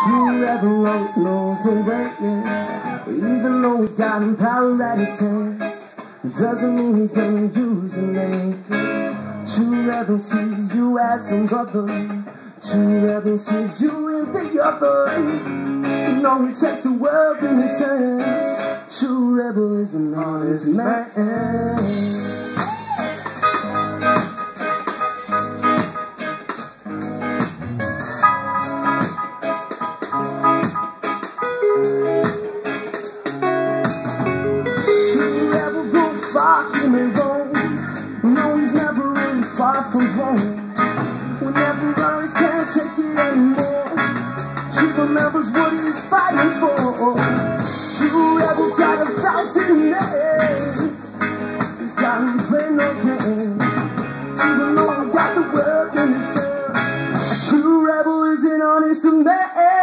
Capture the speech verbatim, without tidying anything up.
True rebel always knows the way, yeah. Even though he's got power at his hands, it doesn't mean he's gonna use it naked. True rebel sees you as some brother. True rebel sees you in the other. No, he takes the world in his hands. True rebel is an honest man. Far from me wrong. No, he's never really far from home. Whenever Rise can't take it anymore, he remembers what he's fighting for. True rebel's got a thousand names. He's got him playing no games. Even though he got the world in his hands, a true rebel is an honest man.